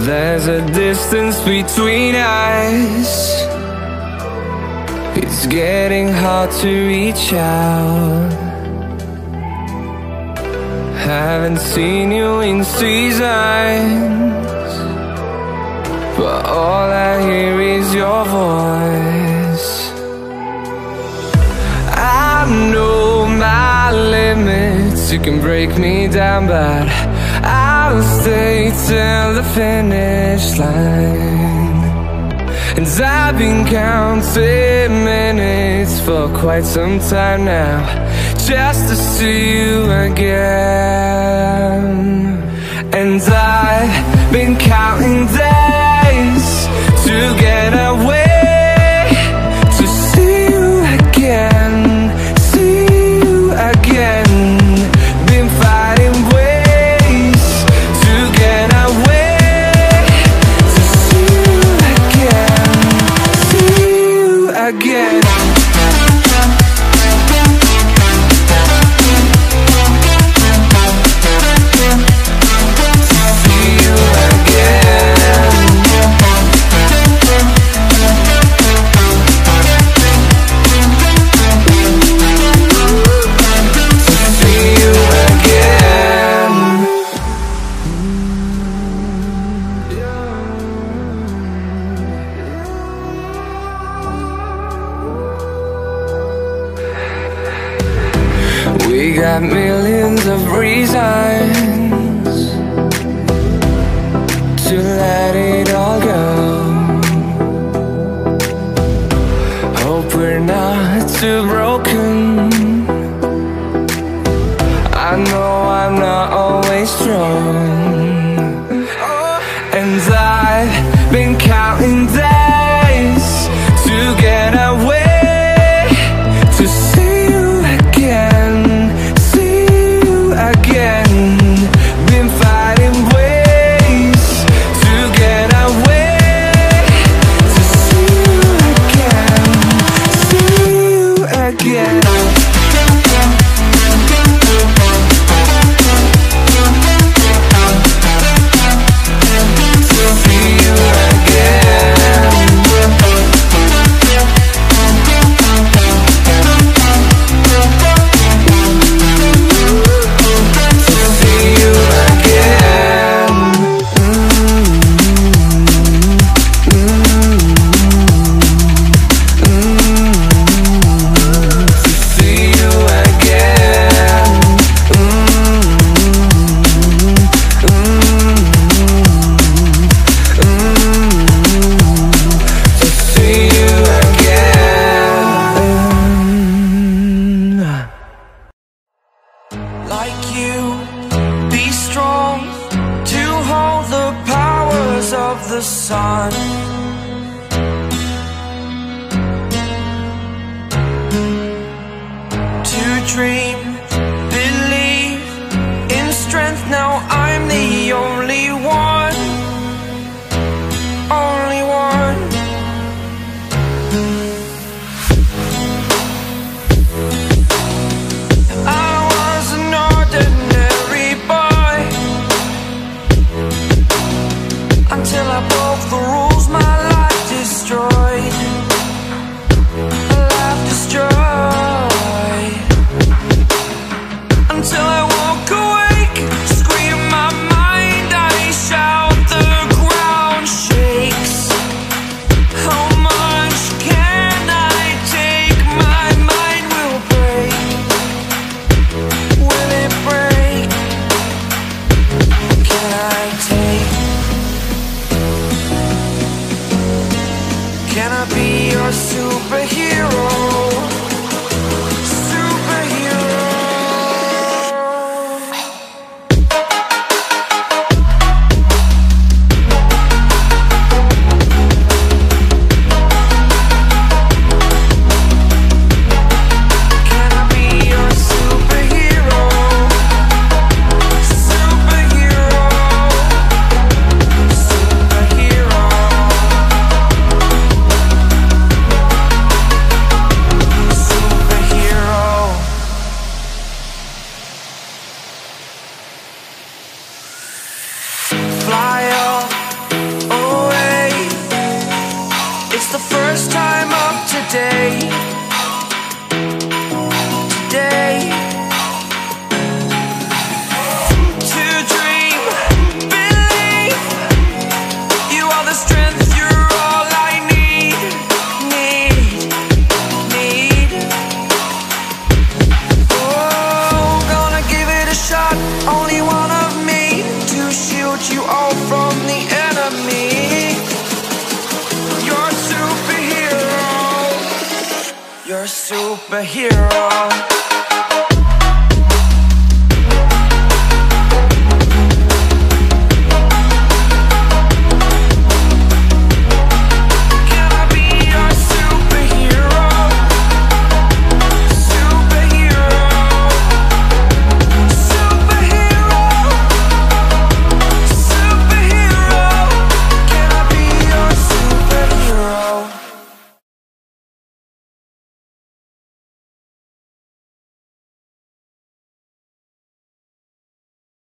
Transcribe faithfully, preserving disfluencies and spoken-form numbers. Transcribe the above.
There's a distance between us. It's getting hard to reach out. Haven't seen you in seasons, but all I hear is your voice. I know my limits, you can break me down, but I'll stay till the finish line. And I've been counting minutes for quite some time now, just to see you again. And I've been counting days to get away, to see you again, see you again. Been fighting ways to get away, to see you again, see you again. We got millions of reasons to let it all go. Hope we're not too broken. I know I'm not always strong, and I've been counting days to get away, to see you again, see you again. Been fighting ways to get away, to see you again, see you again. Like you, be strong to hold the powers of the sun. To dream, believe in strength. Now I'm the only one, only one. Until I broke the rules, my life destroyed, life destroyed. Until I walk awake, scream my mind, I shout, the ground shakes. How much can I take? My mind will break. Will it break? Can I take? Can I be your superhero? Superhero. Can I be your superhero? Superhero. Superhero. It's the first time of today. Today. To dream, believe. You are the strength, you're all I need. Need, need. Oh, gonna give it a shot. Only one of me to shield you all from the enemy. You're a superhero. You're a superhero.